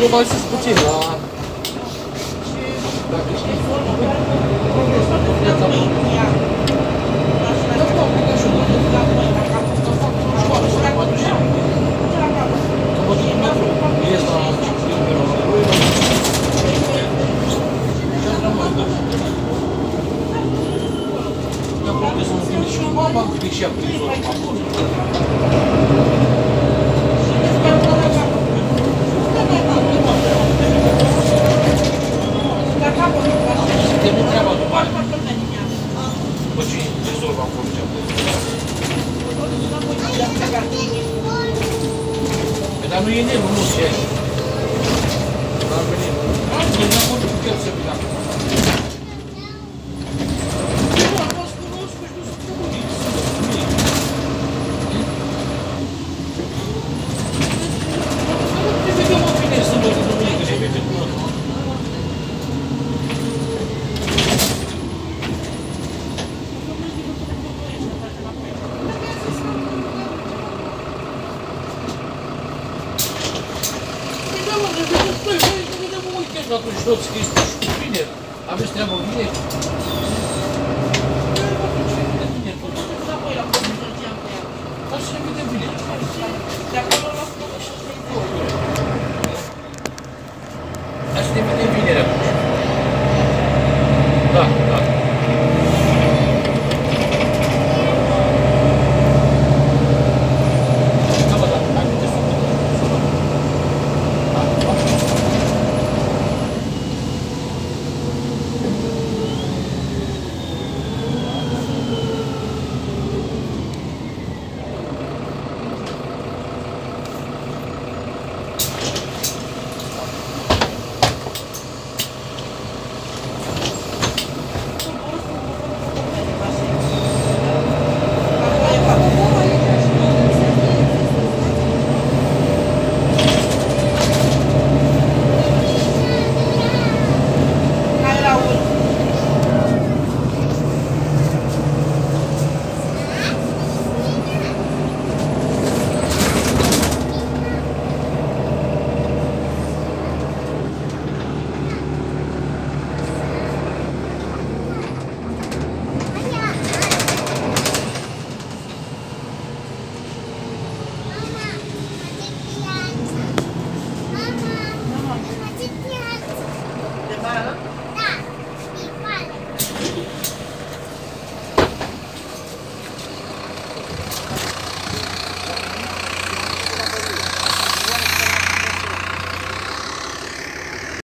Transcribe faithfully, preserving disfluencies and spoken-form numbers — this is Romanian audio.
eu mai sus puțin la... Dacă știi formă, viața mea. Dar nu, că și eu, că fac școală să mă duc și eu. Că mă duc în metro, ies la birou. Și-am rămas, da. Dar poate să mă gândesc și eu, m-am gândit și ea prin zona acolo. Termin treaba după aia. Bă, ce rezolvă acolo ce-am văzut? Dar nu e nebun, nu ce ai. Dar venim. Nu ne-am vorbit cu el să vină acum. Nu, am fost cunosc, nu știu să te bunic. Trebuie că mă vine să mă zic duminică și vede cu ăla. Atunci toți că este și bine, aveți treabă bine.